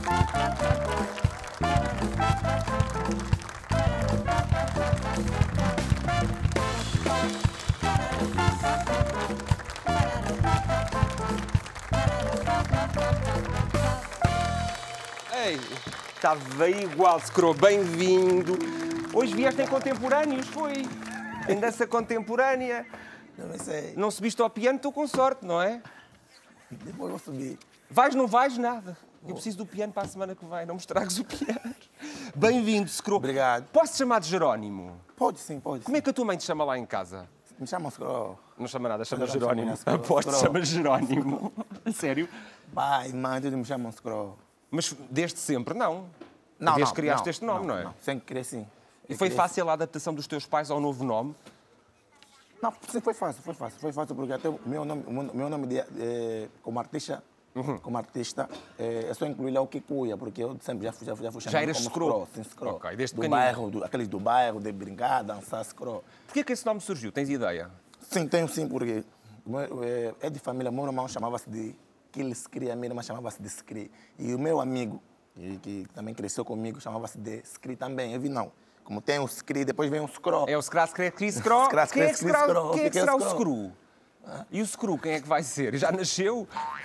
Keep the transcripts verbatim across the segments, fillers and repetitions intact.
Ei, estava igual, Scro, bem-vindo. Hoje vieste em contemporâneos, foi? Em dança contemporânea. Não sei. Não subiste ao piano, estou com sorte, não é? Depois vou subir. Vais, não vais, nada. Eu preciso do piano para a semana que vem, não me estragues o piano. Bem-vindo, Scro. Obrigado. Posso te chamar de Jerónimo? Pode sim, pode. Como é que a tua mãe te chama lá em casa? Me chama Scro. Não chama nada, chama Não, Jerónimo. chama Aposto, Scro. chama Jerónimo. A sério? Pai, mãe, tudo me chamam Scro. Mas desde sempre, não. Não, Desde não, que criaste não, este nome, não, não é? Não, sempre querer sim. E foi Eu fácil a adaptação dos teus pais ao novo nome? Não, sim, foi fácil, foi fácil. Foi fácil porque até o meu nome, o meu nome de, eh, como artista, Uhum. como artista, eh, é só incluir lá o Kikuya, porque eu sempre já fui, já fui, já fui Já chamado eras como Scro? Sim, Scro. Ok, desde do pequenino. bairro, do, aqueles do bairro, de brincar, dançar, Scro. Porquê que esse nome surgiu? Tens ideia? Sim, tenho sim, porque o meu, eh, é de família, meu irmão chamava-se de Kilskri, a minha irmã chamava-se de Skri. E o meu amigo, que, que também cresceu comigo, chamava-se de Skri também. Eu vi, não. Como tem o Skri, depois vem o Scro. É o Scra, Scra, Cri, Scro. Scra, Quem é que Scra, será, Scro. quem é que Fiquei será o Scro. Scru? E o Scru, quem é que vai ser? Já nasceu?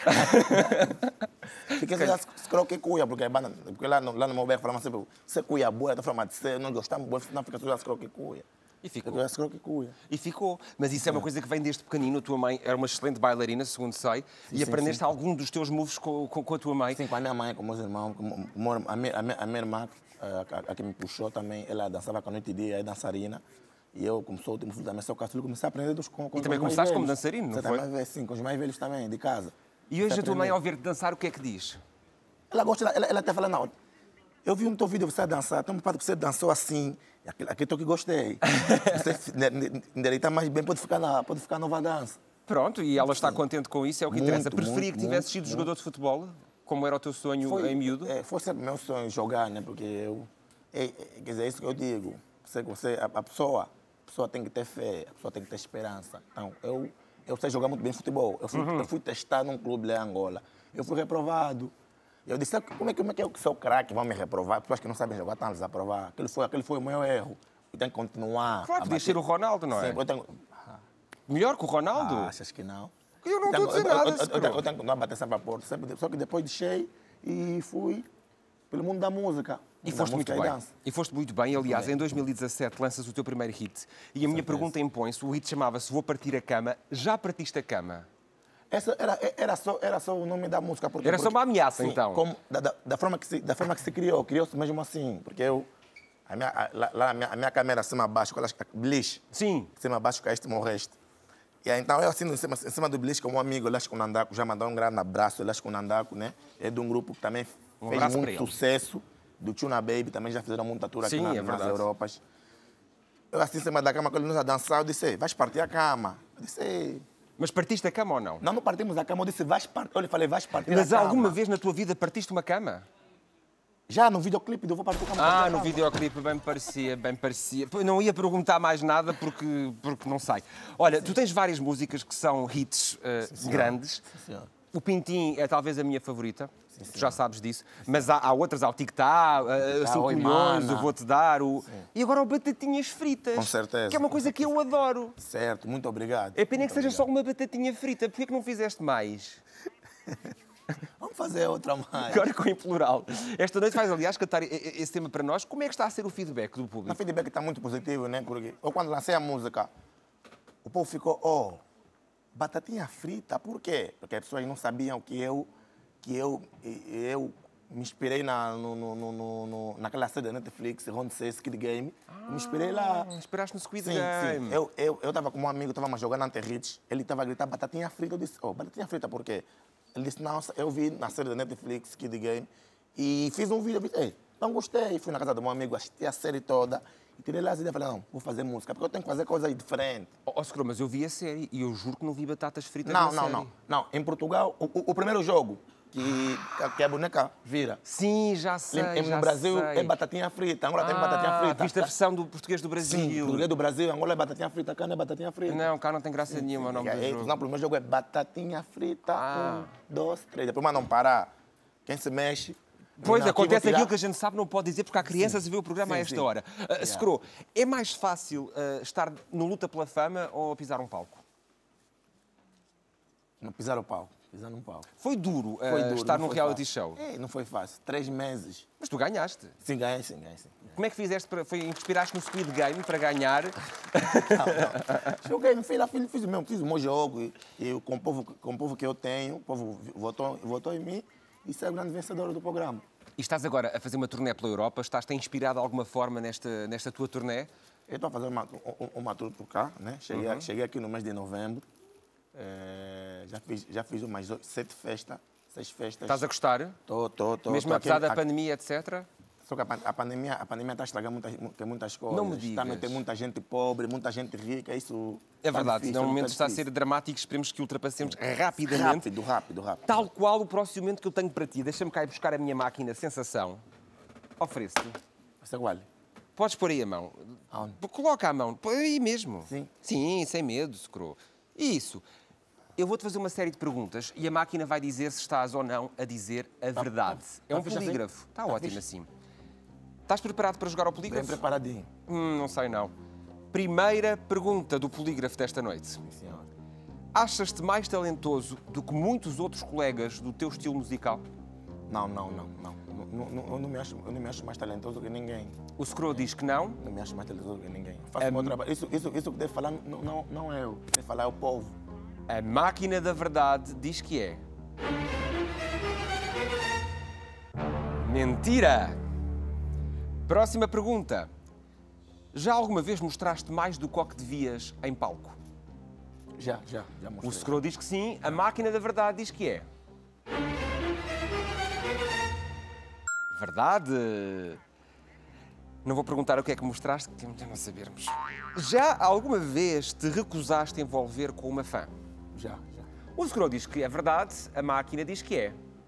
Fiquei sem Scro que cuia, porque, porque lá, no, lá no meu bairro falavam sempre, você cuia boa, está falando de ser, não gostamos, não fica só Scro que cuia. E ficou. Fica Scro que cuia. E ficou. Mas isso é uma coisa que vem desde pequenino. A tua mãe era uma excelente bailarina, segundo sei, e sim, aprendeste sim. algum dos teus moves com, com, com a tua mãe. Sim, com a minha mãe, com meus irmãos, com, com, a, minha, a, minha, a minha irmã, a, a que me puxou também, ela dançava com a noite e dia, é dançarina. E eu, como sou o último filho da minha sou caçula, comecei a aprender dos com, com E também os mais começaste como velhos. dançarino, não Você foi? também, sim, com os mais velhos também, de casa. E hoje Comecei a tua mãe, aprender. ao ver-te dançar, o que é que diz? Ela gosta, ela, ela até fala, não, eu vi no teu vídeo você a dançar, então para que você dançou assim, aquele, aquele toque que gostei. Você endireitar mais bem, pode ficar, na, pode ficar nova dança. Pronto, e ela está contente com isso, é o que Muito, interessa. Preferia muito, que tivesses muito, sido muito. jogador de futebol, como era o teu sonho em miúdo? É, foi sempre meu sonho jogar, né? Porque eu, é, é, quer dizer, é isso que eu digo. Você, você, a, a, pessoa, a pessoa tem que ter fé, a pessoa tem que ter esperança. Então, eu, eu sei jogar muito bem futebol. Eu fui, Uhum. eu fui testar num clube lá em Angola. Eu fui reprovado. Eu disse, como é, como é que eu que sou craque, vão me reprovar? Pessoas que não sabem jogar estão a desaprovar. Aquele foi, aquele foi o meu erro. Eu tenho que continuar. Claro, a podias bater. ser o Ronaldo, não é? Sim, eu tenho... Melhor que o Ronaldo? Ah, achas que não? Eu não Tenho- estou a dizer eu- nada, eu- eu- eu Scro. tenho- Eu tenho que continuar a bater sempre a porta. Sempre, só que depois deixei e fui pelo mundo da música. E Da foste muito música bem. dança. E foste muito bem. Aliás, É. em dois mil e dezassete lanças o teu primeiro hit. E a minha pergunta impõe-se, o hit chamava-se Vou Partir a Cama. Já partiste a cama? Essa era, era, só, era só o nome da música. Porque, Era só porque- uma ameaça, sim, então? Como, da, da, da, forma que se, da forma que se criou, criou-se mesmo assim. Porque eu, a minha, a, lá, lá a minha, a minha câmera cima abaixo, aquelas beliche, Sim. cima abaixo, caíste e morreste. E aí, então eu assim, em cima, em cima do beliche, como um amigo, Elástico Nandaco, já mandou um grande abraço, Elástico Nandaco, né? É de um grupo que também Um fez abraço para muito ele. sucesso. Do Tuna Baby, também já fizeram muita tour aqui Sim, na, é nas verdade. Europas. Eu assim, em cima da cama, quando nós a dançar, eu disse, "Ei, vais partir a cama." Eu disse, "Ei." Mas partiste a cama ou não? Não, não partimos a cama, eu disse, vais partir. Eu lhe falei, vais partir Mas a cama. alguma vez na tua vida partiste uma cama? Já no videoclipe do Vou Partir a Cama. Ah, partir a no cama. videoclipe bem me parecia, bem me parecia. Pô, não ia perguntar mais nada porque, porque não sei. Olha, tu tens várias músicas que são hits eh, grandes. Sim, senhor. O Pintim é talvez a minha favorita, tu já sabes disso, mas há, há outras, há o Tic-Tá, cinco Oi, milhões, Mana. eu vou-te dar, o... e agora o Batatinhas Fritas, Com certeza. que é uma coisa que eu adoro. Certo, muito obrigado. É pena Muito que seja só obrigado. uma batatinha frita, porquê que não fizeste mais? Vamos fazer outra mais. Agora com em plural. Esta noite vais, aliás, cantar e- e- esse tema para nós. Como é que está a ser o feedback do O público? feedback está muito positivo, né? Porque eu, quando lancei a música, o povo ficou, oh, batatinha frita, por quê? Porque as pessoas não sabiam que eu, que eu, eu me inspirei na, no, no, no, no, naquela série da Netflix, Round seis, Kid Game. Eu me inspirei lá. Esperaste no Squid Sim, Game. sim. Eu estava eu, eu tava com um amigo, estávamos jogando Anterrich, ele estava a gritar batatinha frita. Eu disse, oh, batatinha frita por quê? Ele disse, não, eu vi na série da Netflix, Kid Game, e fiz um vídeo. Eu disse, ei, não gostei. Fui na casa do meu amigo, assisti a série toda, e tirei lá as ideias e falei, não, vou fazer música, porque eu tenho que fazer coisas diferentes. Ó, oh, Scro, mas eu vi a série e eu juro que não vi batatas fritas Não, na não, série. não, não. Em Portugal, o, o, o primeiro jogo que, que a boneca vira, Sim, já sei, em, já no Brasil sei. é batatinha frita, agora tem Ah, batatinha frita. viste a versão do português do Brasil. Sim, português do Brasil, Angola é batatinha frita, cá não é batatinha frita. Não, cá não tem graça nenhuma o nome do É, jogo. não, o primeiro jogo é batatinha frita, Ah. um, dois, três. Depois mandam parar. Quem se mexe, Pois, Não, acontece aqui vou aquilo tirar- que a gente sabe, não pode dizer, porque há crianças a ver o programa Sim, a esta sim. hora. Uh, Scro, é mais fácil uh, estar no Luta pela Fama ou a pisar um palco? Não pisar o palco, pisar num palco. Foi duro, uh, Foi duro, estar não num foi reality fácil. show. É, não foi fácil. Três meses. Mas tu ganhaste. Sim, ganhei, sim, ganhei, sim. Como é que fizeste? Para... Foi inspiraste no Squid Game para ganhar? Joguei, fiz, lá, fiz, fiz o mesmo, fiz o meu jogo e, e com, o povo, com o povo que eu tenho, o povo votou, votou em mim e saiu o grande vencedor do programa. E estás agora a fazer uma turnê pela Europa? Estás-te inspirado de alguma forma nesta, nesta tua turnê? Eu estou a fazer uma, uma, uma tour por cá, né? Cheguei, uhum. cheguei aqui no mês de novembro, é, já, fiz, já fiz umas sete festas, seis festas. Estás a gostar? Estou, estou, estou. Mesmo tô apesar aqui, da pandemia, etcétera? Só que a, a pandemia a pandemia está a estragar muitas, muitas coisas. Não me digas. Também tem muita gente pobre, muita gente rica, isso... É verdade, difícil, no momento tá está a difícil. ser dramático, esperemos que ultrapassemos rapidamente. Rápido, rápido, rápido. Tal qual o próximo momento que eu tenho para ti. Deixa-me cá ir buscar a minha máquina Sensação. Ofereço-te. Você qual? Podes pôr aí a mão. Aonde? Coloca a mão. Põe aí mesmo. Sim? Sim, sem medo, Scro. Isso. Eu vou-te fazer uma série de perguntas e a máquina vai dizer se estás ou não a dizer a verdade. tá, É um tá fixe polígrafo. assim? Está Tá ótimo fixe. assim. Estás preparado para jogar ao Bem polígrafo? preparadinho. Hum, não sei não. Primeira pergunta do polígrafo desta noite. Sim, senhor. Achas-te mais talentoso do que muitos outros colegas do teu estilo musical? Não, não, não, não. Não, não, eu, não me acho, eu não me acho mais talentoso que ninguém. O Scro diz que não. Não me acho mais talentoso que ninguém. Faço o meu trabalho. Isso, isso, isso que deve falar não, não, não é eu. Deve falar é o povo. A máquina da verdade diz que é. Mentira! Próxima pergunta. Já alguma vez mostraste mais do que o que devias em palco? Já, já, já O mostrei. Scro diz que sim, a máquina da verdade diz que é. Verdade! Não vou perguntar o que é que mostraste, que temos de não sabermos. Já alguma vez te recusaste a envolver com uma fã? Já, já. O Scro diz que é verdade, a máquina diz que é.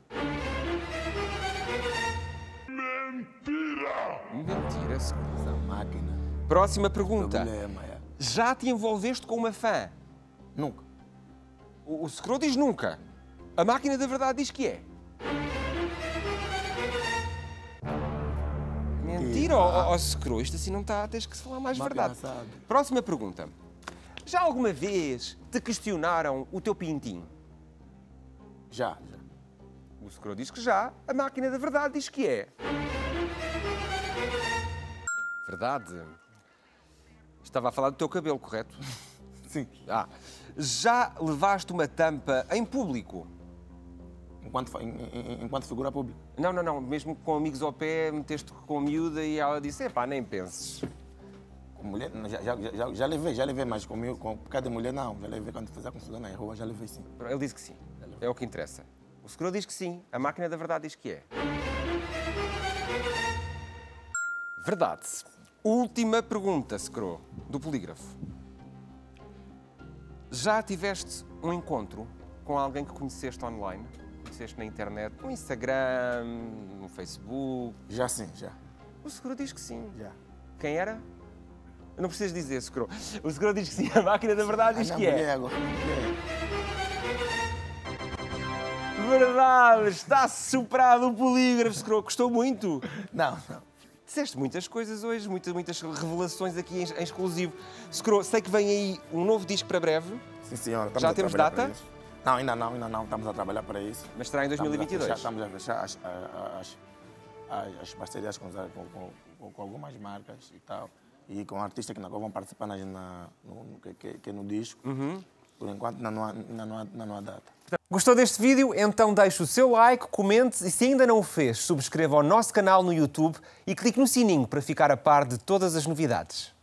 Mentira! Mentira, Scro. Essa máquina. Próxima pergunta. Problema, é. Já te envolveste com uma fã? Nunca. O, o Scro diz nunca. A máquina da verdade diz que é. Mentira, ó oh, Scro. Isto assim não está. Tens que falar mais Máquina verdade. sabe. Próxima pergunta. Já alguma vez te questionaram o teu pintinho? Já, já. O Scro diz que já. A máquina da verdade diz que é. Verdade. Estava a falar do teu cabelo, correto? Sim. Ah. Já levaste uma tampa em público? Enquanto, fa- em- em- enquanto figura pública. Não, não, não. Mesmo com amigos ao pé, meteste com a miúda e ela disse, epá, nem penses. Com mulher, não, já, já, já, já levei, já levei, mas comigo, com cada mulher não. Já levei quando fizer confusão na rua, já levei sim. Ele disse que sim. É o que interessa. O Scro diz que sim. A máquina da verdade diz que é. Verdade. Última pergunta, Scro, do polígrafo. Já tiveste um encontro com alguém que conheceste online? Conheceste na internet? No Instagram, no Facebook? Já sim, já. O Scro diz que sim. Já. Quem era? Não precisas dizer, Scro. O Scro diz que sim. A máquina da verdade diz Ah, não, que é. mulher agora, mulher. Verdade! Está superado o polígrafo, Scro. Gostou muito. Não, não. Disseste muitas coisas hoje, muitas, muitas revelações aqui em, em exclusivo. Scro, sei que vem aí um novo disco para breve, Sim, senhora. estamos Já a temos trabalhar data? para isso. Não, ainda não, ainda não. Estamos a trabalhar para isso. mas será em dois mil e vinte e dois. Estamos a fechar, estamos a fechar as, as, as, as parcerias com, com, com, com algumas marcas e tal. E com artistas que não vão participar na, na, no, no, que, que, que é no disco. Uhum. Por enquanto, ainda não, há, ainda, não há, ainda não há data. Gostou deste vídeo? Então deixe o seu like, comente e se ainda não o fez, subscreva o nosso canal no YouTube e clique no sininho para ficar a par de todas as novidades.